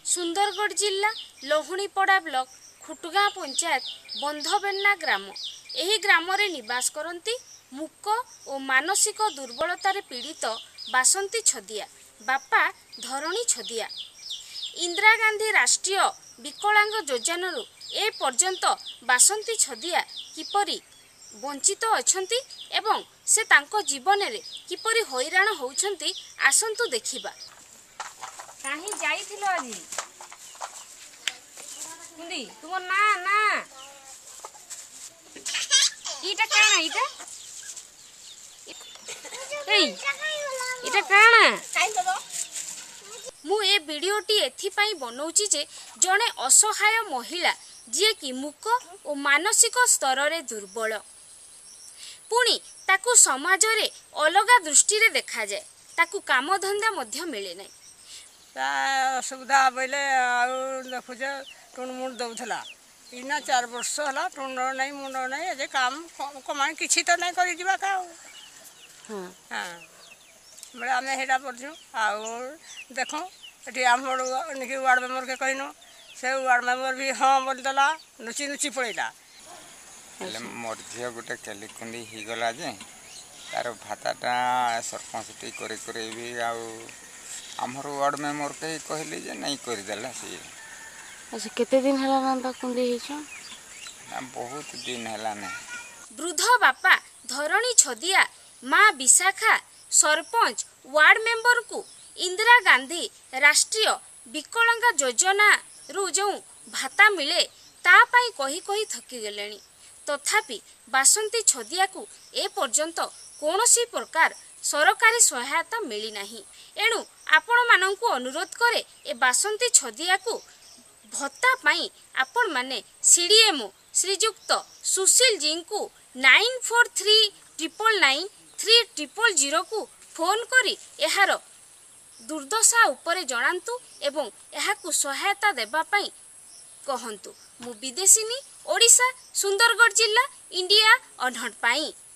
सुंदरगढ़ जिला लोहणीपड़ा ब्लॉक खुटगाँ पंचायत बंधबेन्ना ग्राम। एही ग्राम रे निवास करती मूक और मानसिक दुर्बलतार पीड़ित बासंती छदिया बापा धरणी छदिया। इंदिरा गांधी राष्ट्रीय विकलांग योजनारू ए पर्यंत बासंती छदिया किपरि वंचित अछंती एवं से तांको जीवन रे किपरि हैरान होउछंती आसंतु देखिबा। काहे जाइथिलो आजी कुंदी तुम ना ना इटा काना इटा इटा काना मु ए वीडियोटी एथिपाई बनौची जे जणे असहाय महिला जे कि मुक और मानसिक स्तर रे दुर्बल पुणी ताकू समाज रे अलगा दृष्टि रे देखा जाए ताकू काम धंदा मध्य मिले नहीं असुविधा बोले देखुच टुण मुंड दौला इना 4 वर्ष है टुण नहीं मुंड नहीं जे काम कमाई किसी तो नहीं कर हाँ बड़े आम हेटा पड़ू देख ये आम वार्ड मेम्बर के कहनु से वार्ड मेम्बर भी हाँ बोलदेला नुची नुची पड़ेगा मोर झी गोटे केलिकुंडी होगला जे तार भाताटा सरपंच कर भी आमर वार्ड मेम्बर के कहली जे नहीं करदेला सी। अच्छा केते दिन हला बांधा कुंडी हिचो ना बहुत दिन हला ने। वृद्ध बापा धरणी छदिया माँ विशाखा सरपंच वार्ड मेम्बर को इंदिरा गांधी राष्ट्रीय विकलांग योजना रु जो भाता मिले ता पाई कही कही थकी गलेनी तथापि बासंती छदिया को ए पर्यंत कौनसी प्रकार सरकारी सहायता मिली नहीं। एणु आपण मानंकु अनुरोध करे ए बासंती छदिया को भत्ता पाई आपण माने सीडीएमओ श्रीजुक्त सुशील जी को 9439993000 को फोन करी एहार दुर्दशा उपरे जणांतु एवं एहाकु सहायता देबा पाई कहंतु। मु विदेशिनी ओडिशा सुंदरगढ़ जिला इंडिया अनहर्ड पाई।